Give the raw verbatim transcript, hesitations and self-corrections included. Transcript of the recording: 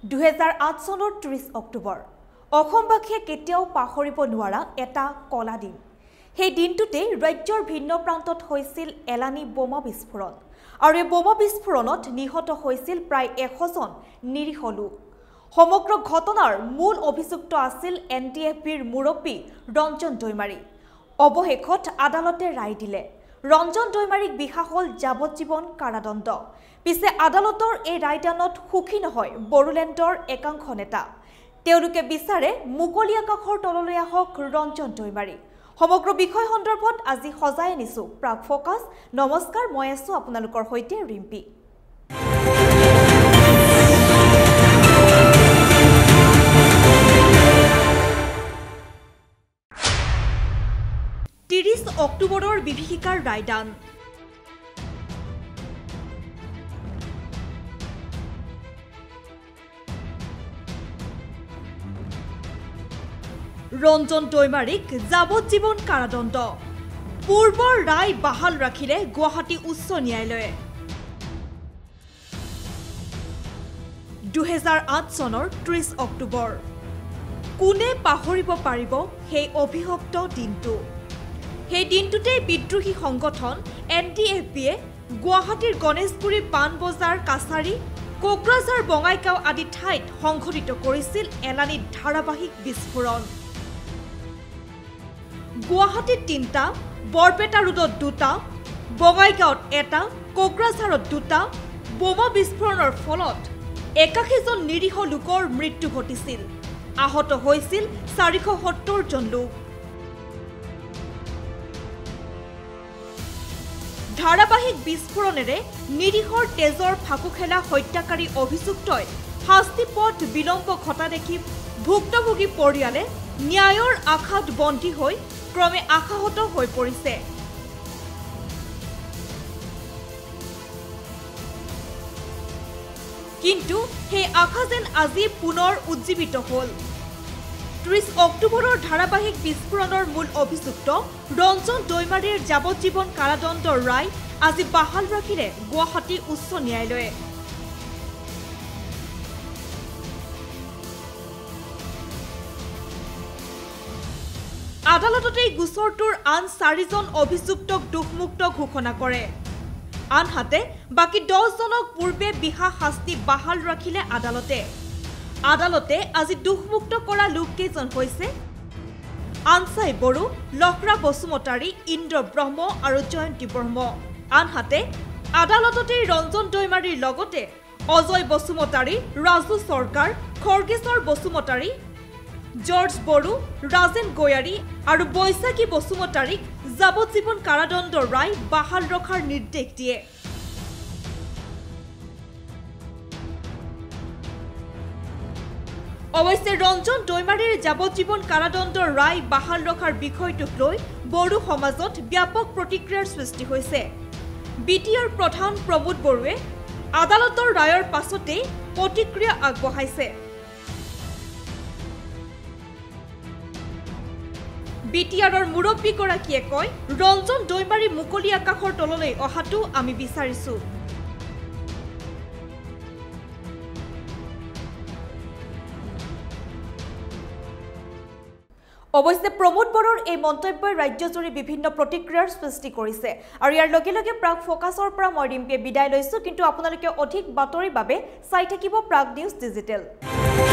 দুহেজাৰ আঠ চনৰ ত্ৰিশ অক্টোবৰ অসমবাসীয়ে কেতিয়াও পাহৰিব নোৱাৰা এটা কলা দিন। সেই দিনটোতে ৰাজ্যৰ ভিন্ন প্ৰান্তত হৈছিল এলানি বোমা বিস্ফোৰণ আৰু এই বোমা বিস্ফোৰণত নিহত হৈছিল প্ৰায় এশজন নিৰীহ লোক। সমগ্ৰ ঘটনাৰ মূল অভিযুক্ত আছিল এন ডি এফ বিৰ মুৰব্বী ৰঞ্জন দৈমাৰী। অৱশেষত আদালতে ৰায় দিলে ৰঞ্জন দৈমাৰীক বিহা হল যাৱজ্জীৱন কাৰাদণ্ড। পিছে আদালতৰ এই ৰায়দানত সুখী নহয় বড়োলেণ্ডৰ একাংশ নেতা। তেওঁলোকে বিচাৰে মুকলি আকাশৰ তললৈ আহক ৰঞ্জন দৈমাৰী। সমগ্ৰ বিষয় সন্দৰ্ভত আজি সজাই আনিছো প্ৰাগ ফোকাছ। নমস্কাৰ, মই আছো আপোনালোকৰ সৈতে ৰিম্পি। ত্ৰিশ অক্টোবৰৰ বিভীষিকাৰ ৰায়দান। ৰঞ্জন দৈমাৰীক যাৱজ্জীৱন কাৰাদণ্ড। পূৰ্বৰ ৰায় বাহাল ৰাখিলে গুৱাহাটী উচ্চ ন্যায়ালয়ে। দুহেজাৰ আঠ চনৰ ত্ৰিশ অক্টোবৰ কোনে পাহৰিব পাৰিব সেই অভিশপ্ত দিনটো। সেই দিনটোতেই বিদ্ৰোহী সংগঠন এন ডি এফ বিয়ে গুৱাহাটীৰ গণেশগুৰি পাণবজাৰ কাছাৰী কোকৰাঝাৰ বঙাইগাঁও আদি ঠাইত সংঘটিত কৰিছিল এলানি ধাৰাবাহিক বিস্ফোৰণ। গুৱাহাটীত তিনিটা, বৰপেটা ৰোডত দুটা, বঙাইগাঁৱত এটা, কোকৰাঝাৰত দুটা বোমা বিস্ফোৰণৰ ফলত একাশীজন নিৰীহ লোকৰ মৃত্যু ঘটিছিল। আহত হৈছিল চাৰিশ সত্তৰ জন লোক। ধাৰাবাহিক বিস্ফোৰণেৰে নিৰীহৰ তেজৰ ফাকু খেলা হত্যাকাৰী অভিযুক্তই শাস্তিপথ বিলম্ব ঘটা দেখি ভুক্তভোগী পৰিয়ালে ন্যায়ৰ আশাত বন্দী হৈ ক্ৰমে আশাহত হৈ পৰিছে। কিন্তু সেই আশা যেন আজি পুনৰ উজ্জীৱিত হ'ল। ত্ৰিশ অক্টোবৰৰ ধাৰাবাহিক বিস্ফোৰণৰ মূল অভিযুক্ত ৰঞ্জন দৈমাৰীৰ যাৱজ্জীৱন কাৰাদণ্ডৰ ৰায় আজি বাহাল ৰাখিলে গুৱাহাটী উচ্চ ন্যায়ালয়ে। আদালততে এই গোচৰটোৰ আন চাৰিজন অভিযুক্তক দোষমুক্ত ঘোষণা কৰে। আনহাতে বাকী দহজনক পূৰ্বে বিহা শাস্তি বাহাল ৰাখিলে আদালতে। আদালতে আজি দোষমুক্ত কৰা লোককেইজন হৈছে আনচাই বড়ো, লখৰা বসুমতাৰী, ইন্দ্ৰ ব্ৰহ্ম আৰু জয়ন্তী ব্ৰহ্ম। আনহাতে আদালততে ৰঞ্জন দৈমাৰীৰ লগতে অজয় বসুমতাৰী, ৰাজু চৰকাৰ, খৰ্গেশ্বৰ বসুমতাৰী, জৰ্জ বড়ো, ৰাজেন গয়াৰী আৰু বৈশাখী বসুমতাৰীক যাৱজ্জীৱন কাৰাদণ্ডৰ ৰায় বাহাল ৰখাৰ নিৰ্দেশ দিয়ে। অৱশ্যে ৰঞ্জন দৈমাৰীৰ যাৱজ্জীৱন কাৰাদণ্ডৰ ৰায় বাহাল ৰখাৰ বিষয়টোক লৈ বড়ো সমাজত ব্যাপক প্ৰতিক্ৰিয়াৰ সৃষ্টি হৈছে। বি টি আৰ প্ৰধান প্ৰমোদ বড়োৱে আদালতৰ ৰায়ৰ পাছতেই প্ৰতিক্ৰিয়া আগবঢ়াইছে। বি টি আৰৰ মুৰব্বীগৰাকীয়ে কয়, ৰঞ্জন দৈমাৰী মুকলি আকাশৰ তললৈ অহাটো আমি বিচাৰিছো। অৱশ্যে প্ৰমোদ বড়োৰ এই মন্তব্যই ৰাজ্যজুৰি বিভিন্ন প্ৰতিক্ৰিয়াৰ সৃষ্টি কৰিছে। আৰু ইয়াৰ লগে লগে প্ৰাগ ফোকাছৰ পৰা মই ৰিম্পিয়ে বিদায় লৈছো। কিন্তু আপোনালোকে অধিক বাতৰিৰ বাবে চাই থাকিব প্ৰাগ নিউজ ডিজিটেল।